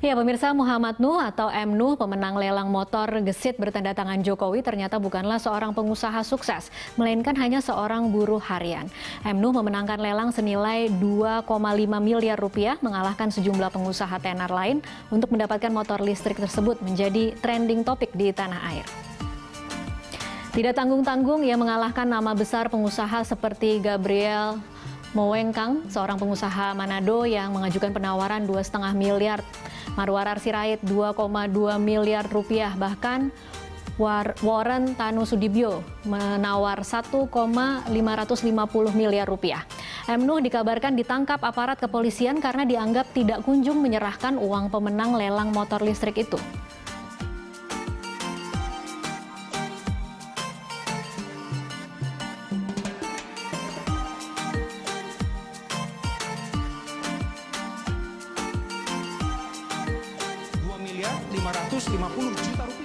Ya, pemirsa, Muhammad Nuh atau M. Nuh, pemenang lelang motor gesit bertanda tangan Jokowi, ternyata bukanlah seorang pengusaha sukses, melainkan hanya seorang buruh harian. M. Nuh memenangkan lelang senilai 2,5 miliar rupiah, mengalahkan sejumlah pengusaha tenar lain untuk mendapatkan motor listrik tersebut menjadi trending topik di tanah air. Tidak tanggung-tanggung, ia mengalahkan nama besar pengusaha seperti Gabriel Mowengkang, seorang pengusaha Manado yang mengajukan penawaran 2,5 miliar. Marwarar Sirait 2,2 miliar rupiah, bahkan Warren Tanusudibyo menawar 1,550 miliar rupiah. M. Nuh dikabarkan ditangkap aparat kepolisian karena dianggap tidak kunjung menyerahkan uang pemenang lelang motor listrik itu. Miliar 550 juta rupiah.